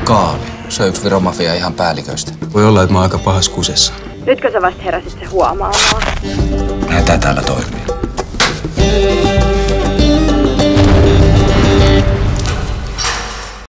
Kaali. Se on yksi viromafia ihan päälliköistä. Voi olla, että mä oon aika pahas kusessa. Nytkö sä vasta heräsit se huomaamaan? Näin tää täällä toimii.